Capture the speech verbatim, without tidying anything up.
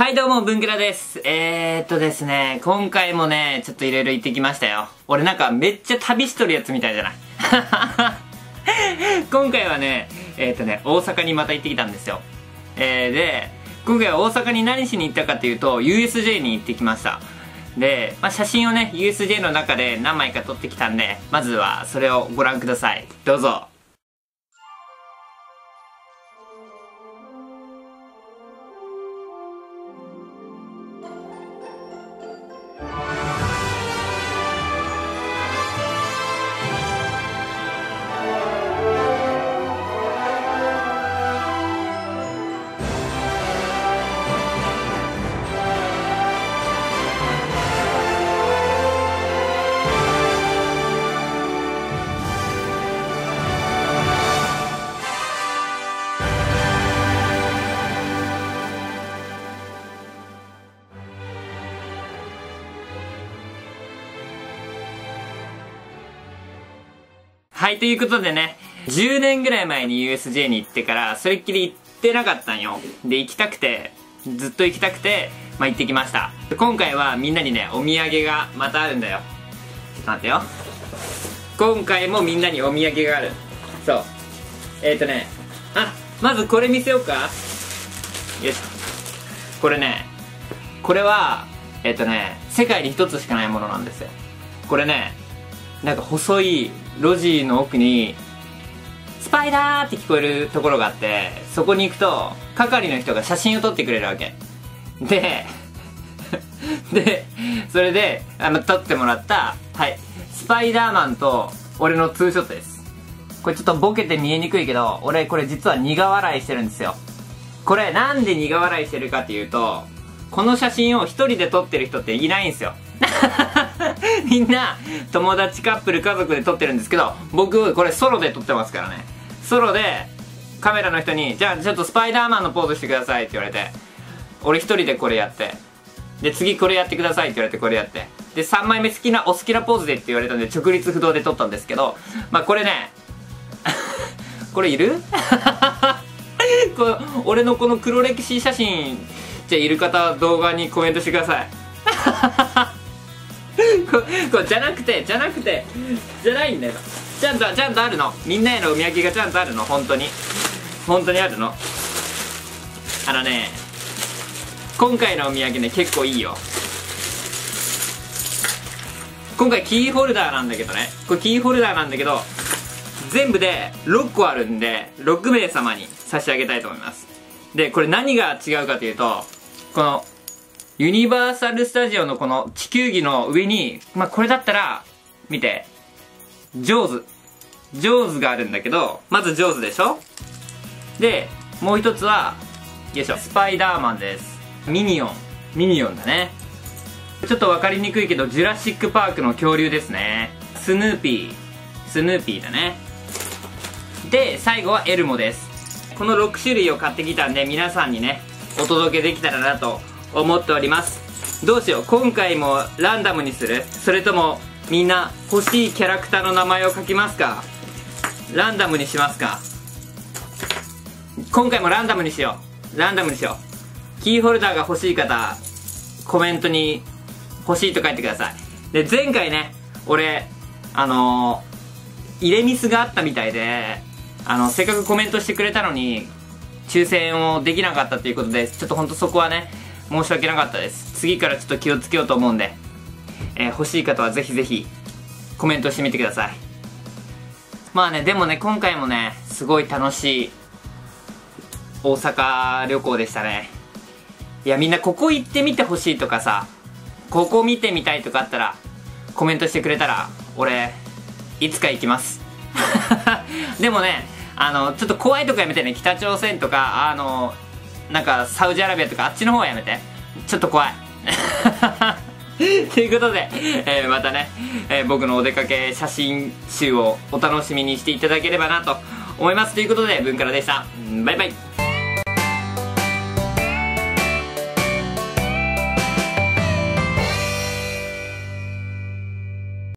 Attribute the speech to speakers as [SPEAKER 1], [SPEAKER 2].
[SPEAKER 1] はいどうも、文倉です。えーっとですね、今回もね、ちょっといろいろ行ってきましたよ。俺なんかめっちゃ旅しとるやつみたいじゃない今回はね、えーっとね、大阪にまた行ってきたんですよ。えー、で、今回は大阪に何しに行ったかというと、ユーエスジェー に行ってきました。で、まあ、写真をね、ユーエスジェー の中で何枚か撮ってきたんで、まずはそれをご覧ください。どうぞ。はい、ということでね、じゅうねんぐらい前に ユーエスジェー に行ってから、それっきり行ってなかったんよ。で、行きたくて、ずっと行きたくて、まあ、行ってきました。今回はみんなにね、お土産がまたあるんだよ。ちょっと待ってよ。今回もみんなにお土産がある。そう。えっ、ー、とね、あ、まずこれ見せようか。よいしょ。これね、これは、えっ、ー、とね、世界に一つしかないものなんですよ。これね、なんか細い路地の奥にスパイダーって聞こえるところがあって、そこに行くと係の人が写真を撮ってくれるわけででそれであの撮ってもらった、はい、スパイダーマンと俺のツーショットです。これちょっとボケて見えにくいけど、俺これ実は苦笑いしてるんですよ。これなんで苦笑いしてるかっていうと、この写真を一人で撮ってる人っていないんですよみんな友達、カップル、家族で撮ってるんですけど、僕これソロで撮ってますからね。ソロでカメラの人にじゃあちょっとスパイダーマンのポーズしてくださいって言われて、俺一人でこれやって、で次これやってくださいって言われてこれやって、でさんまいめ好きなお好きなポーズでって言われたんで直立不動で撮ったんですけど、まあこれねこれいるこれ俺のこの黒歴史写真じゃいる方は動画にコメントしてくださいこ, これじゃなくてじゃなくてじゃないんだよ。ちゃんとちゃんとあるの。みんなへのお土産がちゃんとあるの。本当に本当にあるの。あのね、今回のお土産ね結構いいよ。今回キーホルダーなんだけどね、これキーホルダーなんだけど全部でろっこあるんでろくめいさまに差し上げたいと思います。でこれ何が違うかというと、このユニバーサルスタジオのこの地球儀の上に、まあ、これだったら、見て。ジョーズ。ジョーズがあるんだけど、まずジョーズでしょ？で、もう一つは、よいしょ、スパイダーマンです。ミニオン。ミニオンだね。ちょっとわかりにくいけど、ジュラシックパークの恐竜ですね。スヌーピー。スヌーピーだね。で、最後はエルモです。このろくしゅるいを買ってきたんで、皆さんにね、お届けできたらなと思っております。どうしよう、今回もランダムにする？それともみんな欲しいキャラクターの名前を書きますか？ランダムにしますか？今回もランダムにしよう。ランダムにしよう。キーホルダーが欲しい方コメントに欲しいと書いてください。で前回ね、俺あのー、入れミスがあったみたいで、あのせっかくコメントしてくれたのに抽選をできなかったということで、ちょっとほんとそこはね申し訳なかったです。次からちょっと気をつけようと思うんで、えー、欲しい方はぜひぜひコメントしてみてください。まあね、でもね今回もねすごい楽しい大阪旅行でしたね。いやみんなここ行ってみてほしいとかさ、ここ見てみたいとかあったらコメントしてくれたら俺いつか行きますでもね、あのちょっと怖いとこやめてね。北朝鮮とかあのなんかサウジアラビアとかあっちの方はやめて。ちょっと怖いということで、えー、またね、えー、僕のお出かけ写真集をお楽しみにしていただければなと思います。ということで文倉でした。バイバイ。